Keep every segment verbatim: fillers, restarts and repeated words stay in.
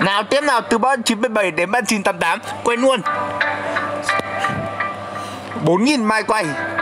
Nào tiếp nào, từ ba chín mươi bảy đến ba chín tám tám. Quên luôn. Bốn nghìn mai quay.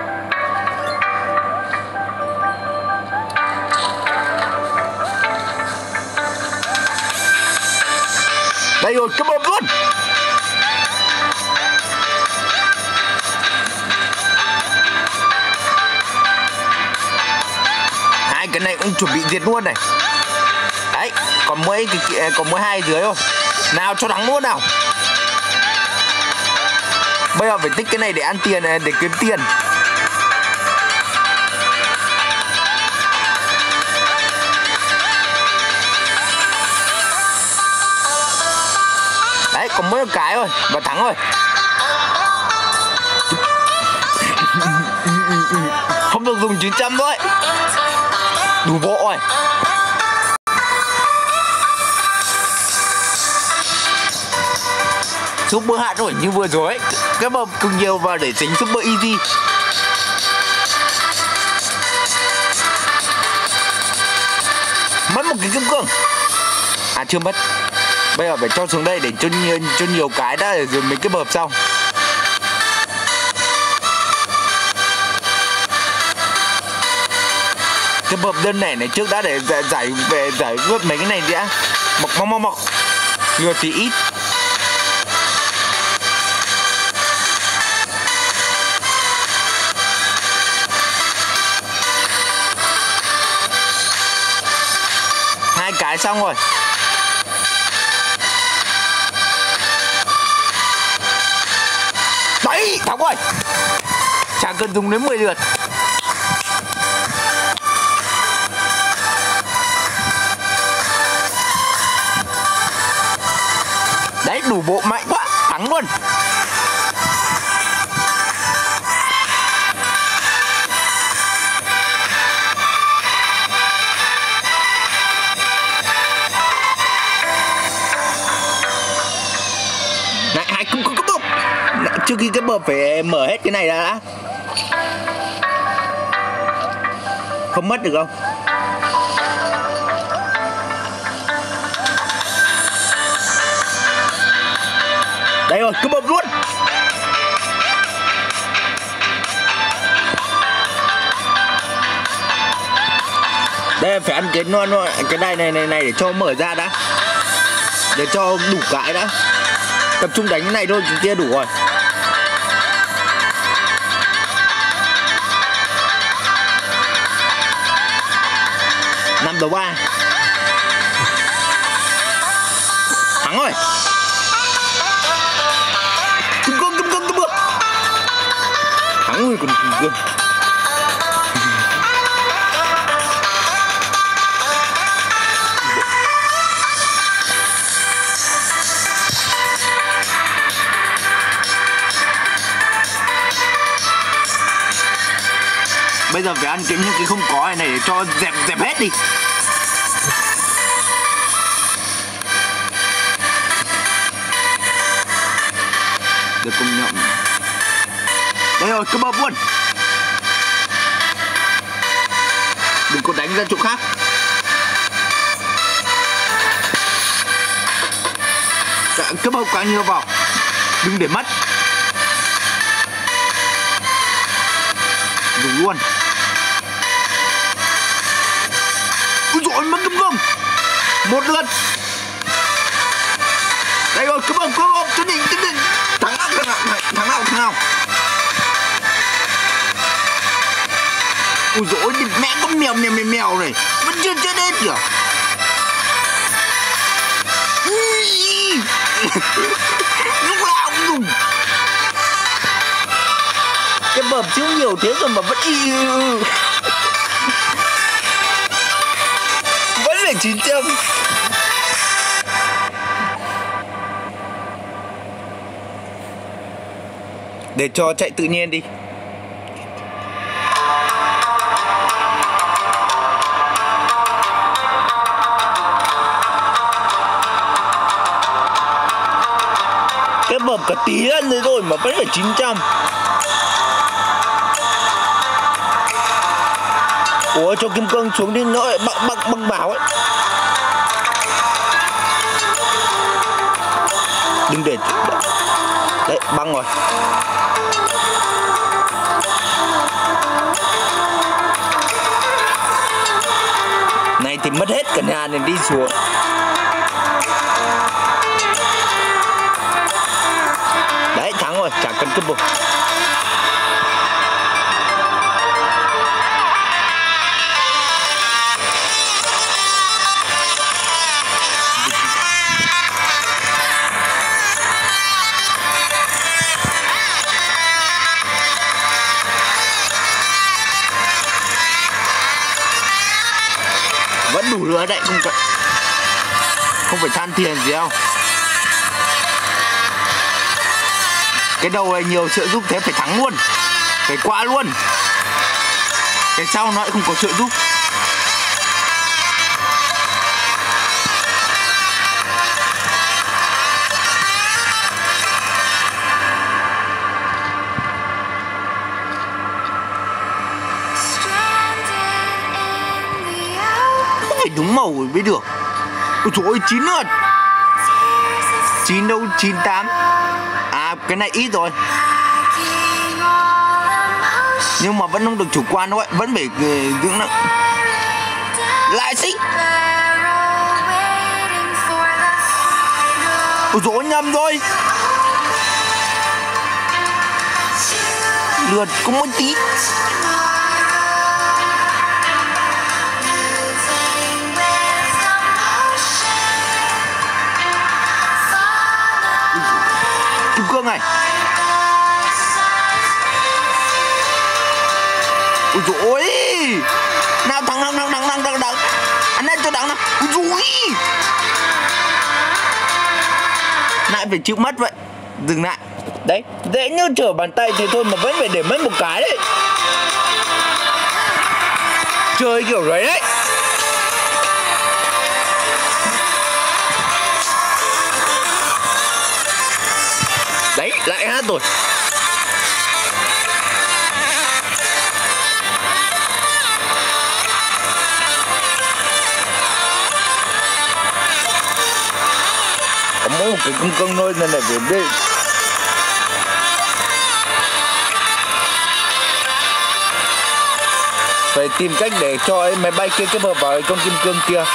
Đây rồi, cái bơm luôn. Hai cái này cũng chuẩn bị diệt luôn này. Đấy, còn mỗi cái còn mỗi hai dưới thôi. Nào cho thắng luôn nào. Bây giờ phải tích cái này để ăn tiền này, để kiếm tiền. Đấy, còn mỗi một cái thôi và thắng rồi. Không được dùng chín trăm thôi. Đủ bộ rồi. Super hạt rồi như vừa rồi ấy. Cái bơm cực nhiều vào để tránh super easy. Mất một cái kim cương. À chưa mất. Bây giờ phải cho xuống đây để cho nhiều, cho nhiều cái đã rồi mấy cái bợp sau. Cái bợp đơn này này trước đã để giải về giải quyết mấy cái này đã. Mọc mọc mọc mọc. Nhiều tí ít. Hai cái xong rồi. Đấy, thắng rồi. Chẳng cần dùng đến mười lượt. Đấy, đủ bộ mạnh quá, thắng luôn. Này, hai không có cái bơm. Trước khi cái bơm phải mở hết cái này ra đã. Không mất được không? Đây rồi, cứ bơm luôn. Đây phải ăn cái non thôi, cái này này này này để cho mở ra đã. Để cho đủ cái đã. Tập trung đánh cái này thôi, cái kia đủ rồi. Năm đầu ba. Thắng rồi. Kim cương, kim cương, kim cương. Thắng rồi còn kim cương. Bây giờ phải ăn cái những cái không có này, này để cho dẹp dẹp hết đi. Được công nhận. Đây rồi, cứ bơm luôn. Đừng có đánh ra chỗ khác. Cứ bơm quá nhiều vào. Đừng để mất. Đủ luôn. Ui dồi, mất kim cương. Một lượt. Đây rồi, cứ bơm, cứ bơm, cho đỉnh, cho đỉnh. Thắng nào, thắng nào, thắng nào, thắng nào. Ui dồi, mẹ con mèo mèo mèo mèo này. Vẫn chưa chết hết kìa. Lúc nào cũng dùng. Cái bợp chiếu nhiều thế rồi mà vẫn y. Vẫn là chín trăm. Để cho chạy tự nhiên đi. Cái bợp cả tí ăn rồi rồi mà vẫn phải chín trăm. Ủa cho kim cương xuống đi nữa, băng băng băng bảo ấy. Đừng để. Đấy, băng rồi. Này thì mất hết cả nhà này đi xuống. Đấy, thắng rồi, chả cần cướp bột. Vẫn đủ lửa đấy, không phải không phải than tiền gì đâu. Cái đầu này nhiều trợ giúp thế phải thắng luôn, phải qua luôn. Cái sau nó lại không có trợ giúp. Đúng màu mới được. Ôi trời ơi, chín lượt. Chín đâu, chín tám. À, cái này ít rồi. Nhưng mà vẫn không được chủ quan đâu ấy. Vẫn phải dưỡng nặng. Lại xích. Ôi trời ơi, nhầm rồi. Lượt có một tí. Kim cương này. Ôi dồi ôi. Nào thằng thằng thằng thằng thằng thằng thằng. Anh ấy cho thằng nào. Ôi dồi ôi. Lại phải chịu mất vậy. Dừng lại. Đấy, dễ như trở bàn tay thì thôi mà vẫn phải để mất một cái đấy. Chơi kiểu đấy đấy. Đấy, lại hát rồi. Có mỗi một cái cưng cưng thôi nên là để đi. Phải tìm cách để cho ấy máy bay kia kết hợp vào con kim cương kia.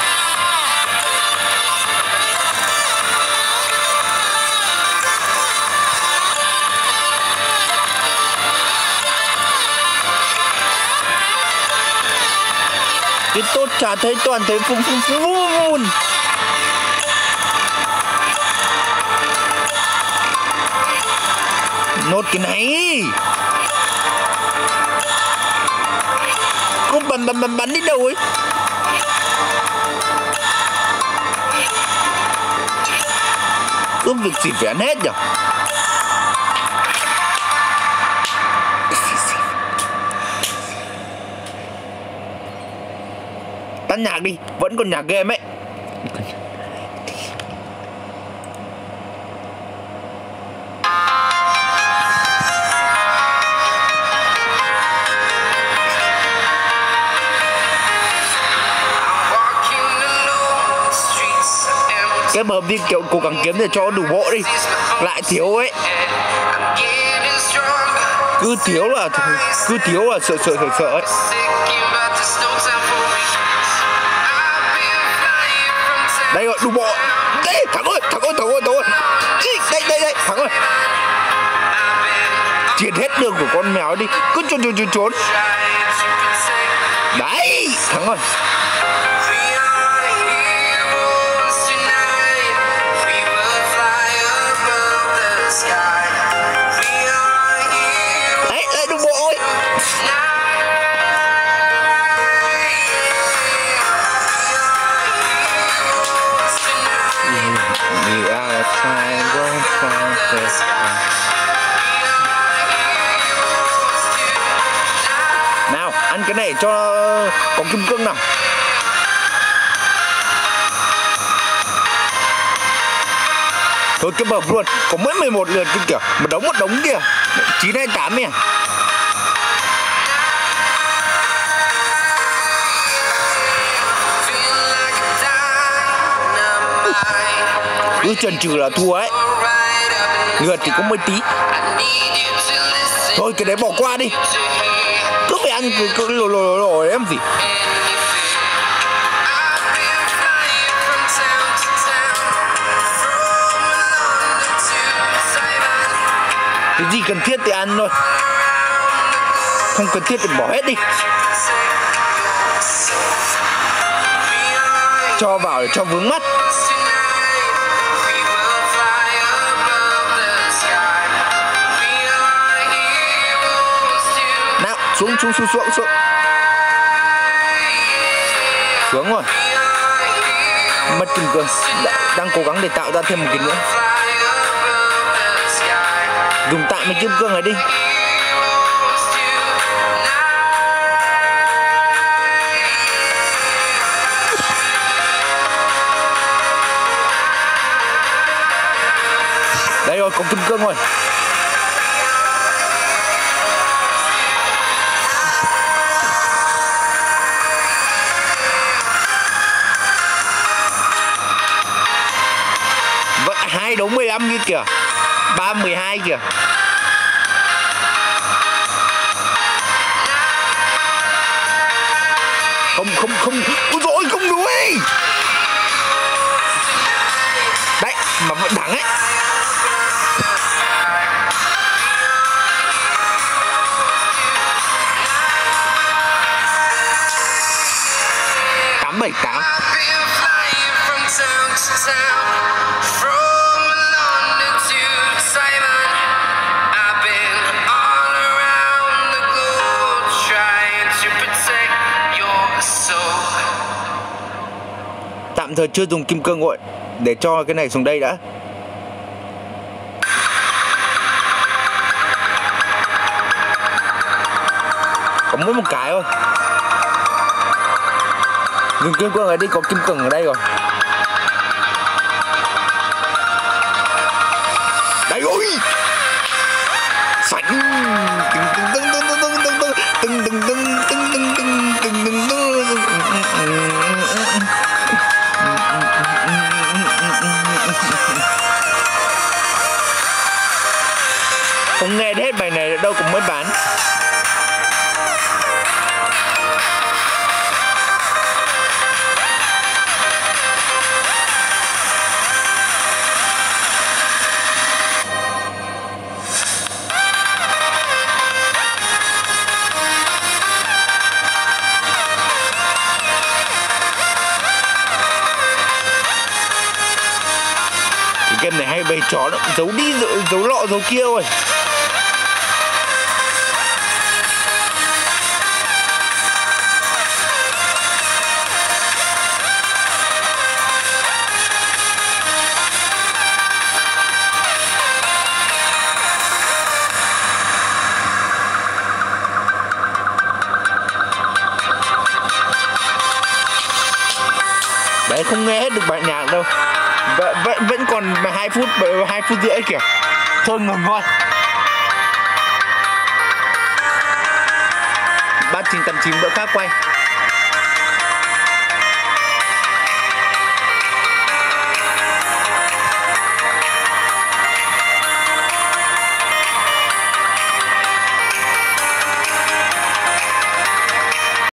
Cái tốt chả thấy toàn thấy phun phun phun. Nốt cái này. Cô bắn bắn bắn bắn đi đâu ấy. Cứ việc gì phải ăn hết nhỉ. Tắt nhạc đi, vẫn còn nhạc game ấy. Cái bờ viên kiểu cố gắng kiếm để cho đủ bộ đi. Lại thiếu ấy. Cứ thiếu là cứ thiếu là sợ sợ sợ sợ ấy. Đây rồi, đủ bộ. Đây, thắng ơi, thắng ơi, thắng ơi, thắng ơi. Đây, đây, đây, thắng ơi. Triệt hết đường của con mèo đi. Cứ trốn trốn trốn trốn. Đấy, thắng rồi. Đấy, lại đủ bộ ơi. Nào, ăn cái này cho có kim cương nào. Thôi cái bập luôn, có mỗi mười một lượt kia kìa, một đống một đống kìa. chín hay tám nhỉ. Cứ chần chừ là thua ấy. Lượt thì có mấy tí. Thôi cái đấy bỏ qua đi. Cứ phải ăn cứ, cứ lồ lồ lồ em gì. Cái gì cần thiết thì ăn thôi. Không cần thiết thì bỏ hết đi. Cho vào để cho vướng mắt. Nào, xuống xuống xuống xuống xuống. Xuống rồi. Mất kim cương. Đang cố gắng để tạo ra thêm một cái nữa. Dùng tạm cái kim cương này đi. Đây rồi, có kim cương rồi. Vậy hai đấu mười lăm như kìa. Ba mười hai kìa. Không không không. Ôi dồi ôi, không đuổi. Đấy, mà vẫn thắng ấy. Tám bảy tám. Tạm thời chưa dùng kim cương nguội. Để cho cái này xuống đây đã. Có mỗi một cái thôi. Dùng kim cương ở đây, có kim cương ở đây rồi. Đấy ôi. Sánh. Từng từng từng từng từng từng từng từng từng từng từng từng từng từng từng. Không nghe hết bài này đâu cũng mới bán. Cái game này hay bày chó nó giấu đi giấu lọ giấu kia rồi. Đấy, không nghe hết được bài nhạc đâu. Vẫn vẫn còn hai phút hai phút rưỡi kìa. Thôi ngừng thôi. Ba chín tám chín bữa khác quay.